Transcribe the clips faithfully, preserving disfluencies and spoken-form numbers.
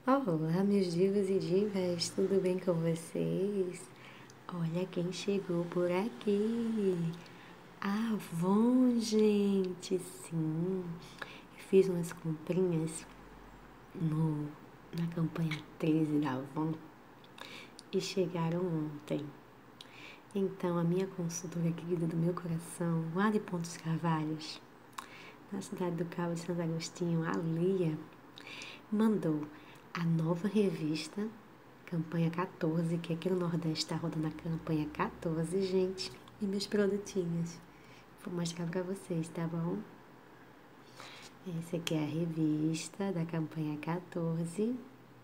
Olá, meus divos e divas, tudo bem com vocês? Olha quem chegou por aqui. A Avon, gente, sim. Eu fiz umas comprinhas no, na campanha treze da Avon e chegaram ontem. Então, a minha consultora querida do meu coração, lá de Pontos Carvalhos, na cidade do Cabo de Santo Agostinho, a Lia, mandou a nova revista, campanha quatorze, que aqui no Nordeste está rodando a campanha quatorze, gente, e meus produtinhos. Vou mostrar pra vocês, tá bom? Essa aqui é a revista da campanha quatorze.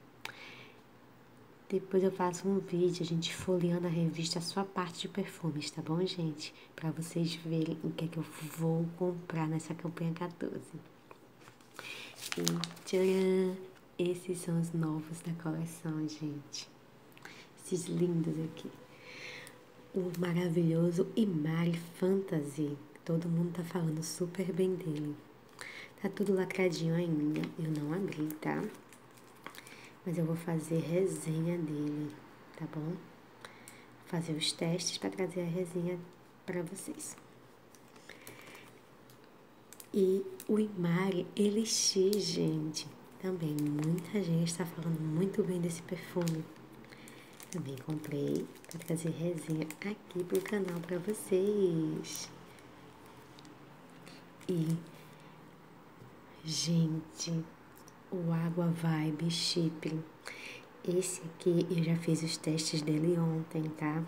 Depois eu faço um vídeo, a gente folheando a revista, a sua parte de perfumes, tá bom, gente? Pra vocês verem o que é que eu vou comprar nessa campanha quatorze. E tcharam! Esses são os novos da coleção, gente. Esses lindos aqui. O maravilhoso Imari Fantasy. Todo mundo tá falando super bem dele. Tá tudo lacradinho ainda. Eu não abri, tá? Mas eu vou fazer resenha dele, tá bom? Fazer os testes para trazer a resenha para vocês. E o Imari Elixir, gente. Também muita gente está falando muito bem desse perfume. Também comprei para trazer resenha aqui pro canal para vocês. E, gente, o Água Vibe Chip. Esse aqui eu já fiz os testes dele ontem, tá?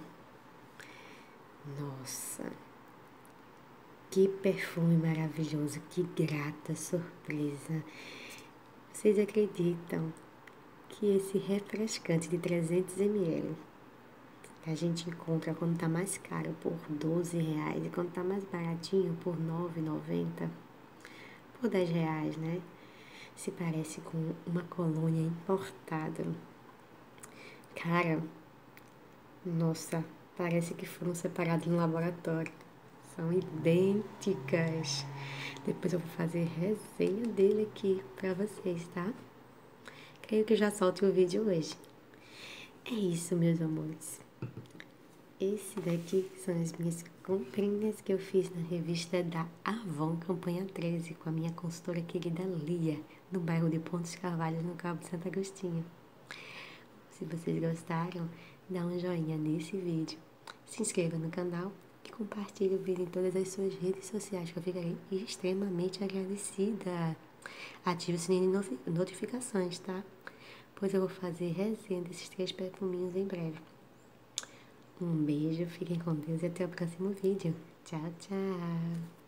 Nossa, que perfume maravilhoso, que grata surpresa. Vocês acreditam que esse refrescante de trezentos mililitros que a gente encontra quando tá mais caro por doze reais e quando tá mais baratinho por nove reais e noventa centavos, por dez reais, né? Se parece com uma colônia importada. Cara, nossa, parece que foram separados no laboratório. São idênticas. Depois eu vou fazer resenha dele aqui pra vocês, tá? Creio que já solto o vídeo hoje. É isso, meus amores. Esse daqui são as minhas comprinhas que eu fiz na revista da Avon, campanha treze, com a minha consultora querida Lia, no bairro de Pontos Carvalhos, no Cabo de Santo Agostinho. Se vocês gostaram, dá um joinha nesse vídeo, se inscreva no canal e compartilhe o vídeo em todas as suas redes sociais, que eu ficarei extremamente agradecida. Ative o sininho de notificações, tá? Pois eu vou fazer resenha desses três perfuminhos em breve. Um beijo, fiquem com Deus e até o próximo vídeo. Tchau, tchau!